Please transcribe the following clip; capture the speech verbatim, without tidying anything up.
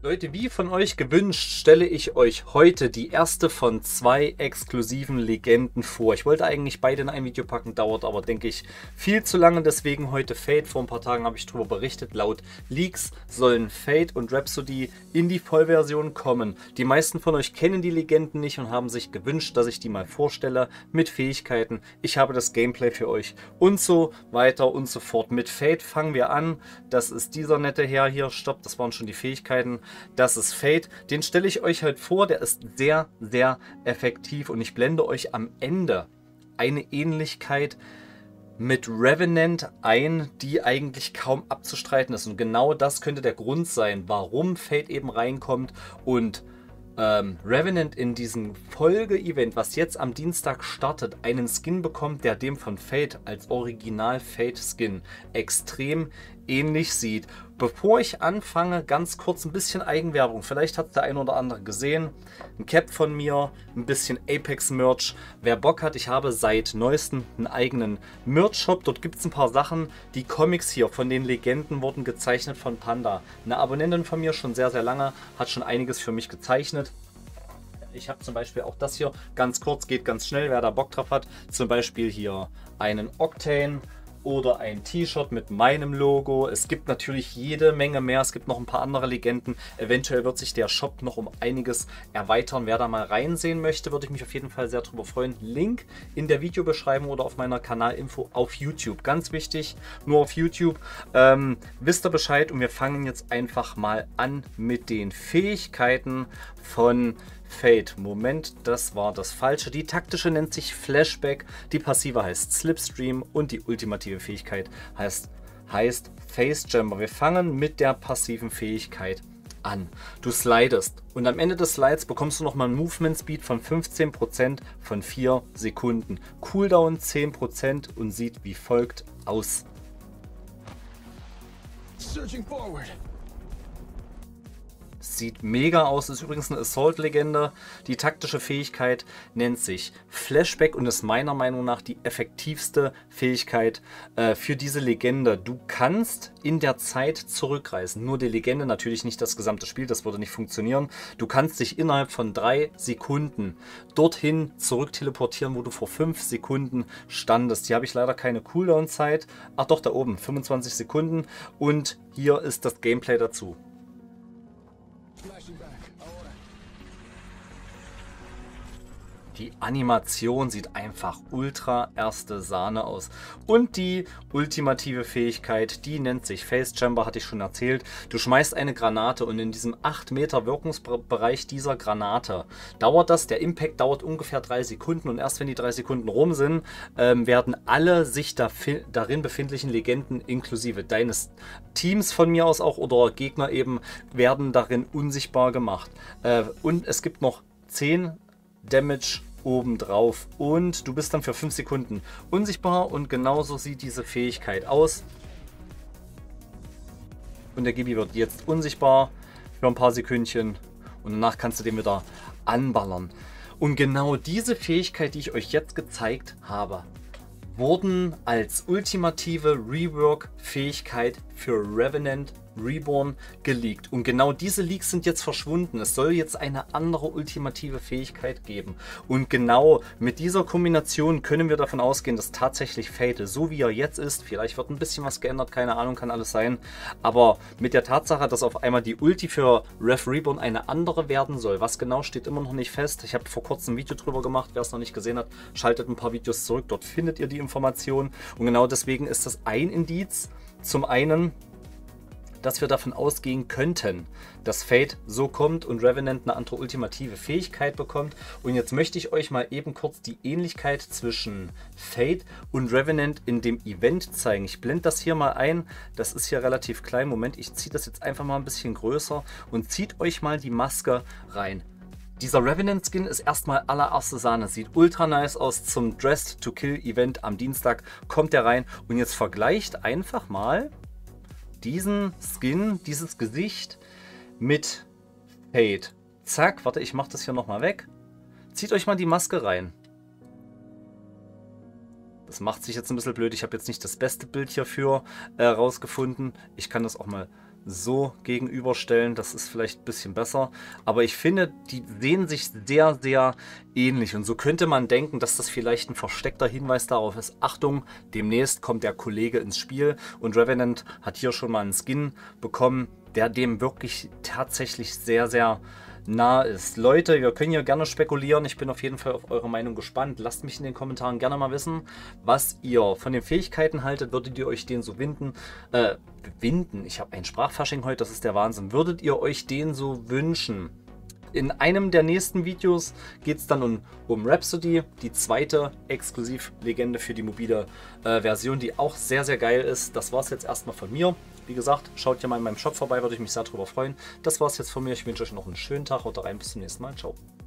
Leute, wie von euch gewünscht, stelle ich euch heute die erste von zwei exklusiven Legenden vor. Ich wollte eigentlich beide in ein Video packen, dauert aber, denke ich, viel zu lange. Deswegen heute Fate. Vor ein paar Tagen habe ich darüber berichtet. Laut Leaks sollen Fate und Rhapsody in die Vollversion kommen. Die meisten von euch kennen die Legenden nicht und haben sich gewünscht, dass ich die mal vorstelle mit Fähigkeiten. Ich habe das Gameplay für euch und so weiter und so fort. Mit Fate fangen wir an. Das ist dieser nette Herr hier. Stopp, das waren schon die Fähigkeiten. Das ist Fate, den stelle ich euch heute vor, der ist sehr, sehr effektiv und ich blende euch am Ende eine Ähnlichkeit mit Revenant ein, die eigentlich kaum abzustreiten ist und genau das könnte der Grund sein, warum Fate eben reinkommt und ähm, Revenant in diesem Folge-Event, was jetzt am Dienstag startet, einen Skin bekommt, der dem von Fate als Original-Fate-Skin extrem ähnlich sieht. Bevor ich anfange, ganz kurz ein bisschen Eigenwerbung. Vielleicht hat der ein oder andere gesehen. Ein Cap von mir, ein bisschen Apex-Merch. Wer Bock hat, ich habe seit neuestem einen eigenen Merch-Shop. Dort gibt es ein paar Sachen. Die Comics hier von den Legenden wurden gezeichnet von Panda. Eine Abonnentin von mir, schon sehr, sehr lange, hat schon einiges für mich gezeichnet. Ich habe zum Beispiel auch das hier, ganz kurz, geht ganz schnell, wer da Bock drauf hat. Zum Beispiel hier einen Octane oder ein T-Shirt mit meinem Logo. Es gibt natürlich jede Menge mehr. Es gibt noch ein paar andere Legenden. Eventuell wird sich der Shop noch um einiges erweitern. Wer da mal reinsehen möchte, würde ich mich auf jeden Fall sehr darüber freuen. Link in der Videobeschreibung oder auf meiner Kanalinfo auf YouTube. Ganz wichtig, nur auf YouTube. Ähm, wisst ihr Bescheid und wir fangen jetzt einfach mal an mit den Fähigkeiten von Fate. Moment, das war das Falsche. Die taktische nennt sich Flashback, die passive heißt Slipstream und die ultimative Fähigkeit heißt, heißt Face Jammer. Wir fangen mit der passiven Fähigkeit an. Du slidest und am Ende des Slides bekommst du nochmal einen Movement Speed von fünfzehn Prozent von vier Sekunden. Cooldown zehn Prozent und sieht wie folgt aus. Searching forward. Sieht mega aus, ist übrigens eine Assault-Legende. Die taktische Fähigkeit nennt sich Flashback und ist meiner Meinung nach die effektivste Fähigkeit äh, für diese Legende. Du kannst in der Zeit zurückreisen. Nur die Legende, natürlich nicht das gesamte Spiel, das würde nicht funktionieren. Du kannst dich innerhalb von drei Sekunden dorthin zurück teleportieren, wo du vor fünf Sekunden standest. Hier habe ich leider keine Cooldown-Zeit. Ach doch, da oben, fünfundzwanzig Sekunden. Und hier ist das Gameplay dazu. Die Animation sieht einfach ultra erste Sahne aus. Und die ultimative Fähigkeit, die nennt sich Face Chamber, hatte ich schon erzählt. Du schmeißt eine Granate und in diesem acht Meter Wirkungsbereich dieser Granate dauert das, der Impact dauert ungefähr drei Sekunden und erst wenn die drei Sekunden rum sind, ähm, werden alle sich da, darin befindlichen Legenden inklusive deines Teams von mir aus auch oder Gegner eben, werden darin unsichtbar gemacht. Äh, und es gibt noch zehn Damage obendrauf und du bist dann für fünf Sekunden unsichtbar und genauso sieht diese Fähigkeit aus. Und der Gibi wird jetzt unsichtbar für ein paar Sekündchen und danach kannst du den wieder anballern. Und genau diese Fähigkeit, die ich euch jetzt gezeigt habe, wurden als ultimative Rework-Fähigkeit für Revenant Reborn geleakt. Und genau diese Leaks sind jetzt verschwunden. Es soll jetzt eine andere ultimative Fähigkeit geben. Und genau mit dieser Kombination können wir davon ausgehen, dass tatsächlich Fate, so wie er jetzt ist, vielleicht wird ein bisschen was geändert, keine Ahnung, kann alles sein, aber mit der Tatsache, dass auf einmal die Ulti für Rev Reborn eine andere werden soll, was genau steht immer noch nicht fest. Ich habe vor kurzem ein Video drüber gemacht, wer es noch nicht gesehen hat, schaltet ein paar Videos zurück, dort findet ihr die Informationen. Und genau deswegen ist das ein Indiz, zum einen, dass wir davon ausgehen könnten, dass Fate so kommt und Revenant eine andere ultimative Fähigkeit bekommt. Und jetzt möchte ich euch mal eben kurz die Ähnlichkeit zwischen Fate und Revenant in dem Event zeigen. Ich blende das hier mal ein. Das ist hier relativ klein. Moment, ich ziehe das jetzt einfach mal ein bisschen größer und zieht euch mal die Maske rein. Dieser Revenant Skin ist erstmal allererste Sahne. Sieht ultra nice aus. Zum Dressed to Kill Event am Dienstag kommt der rein. Und jetzt vergleicht einfach mal diesen Skin, dieses Gesicht mit Fate. Zack, warte, ich mache das hier nochmal weg. Zieht euch mal die Maske rein. Das macht sich jetzt ein bisschen blöd. Ich habe jetzt nicht das beste Bild hierfür äh, rausgefunden. Ich kann das auch mal so gegenüberstellen. Das ist vielleicht ein bisschen besser. Aber ich finde, die sehen sich sehr, sehr ähnlich. Und so könnte man denken, dass das vielleicht ein versteckter Hinweis darauf ist. Achtung, demnächst kommt der Kollege ins Spiel. Und Revenant hat hier schon mal einen Skin bekommen, der dem wirklich tatsächlich sehr, sehr nah ist. Leute, wir können hier gerne spekulieren. Ich bin auf jeden Fall auf eure Meinung gespannt. Lasst mich in den Kommentaren gerne mal wissen, was ihr von den Fähigkeiten haltet. Würdet ihr euch den so winden? Äh, winden? Ich habe ein Sprachfasching heute, das ist der Wahnsinn. Würdet ihr euch den so wünschen? In einem der nächsten Videos geht es dann um, um Rhapsody, die zweite Exklusivlegende für die mobile äh, Version, die auch sehr, sehr geil ist. Das war es jetzt erstmal von mir. Wie gesagt, schaut hier mal in meinem Shop vorbei, würde ich mich sehr darüber freuen. Das war es jetzt von mir. Ich wünsche euch noch einen schönen Tag. Haut rein, bis zum nächsten Mal. Ciao.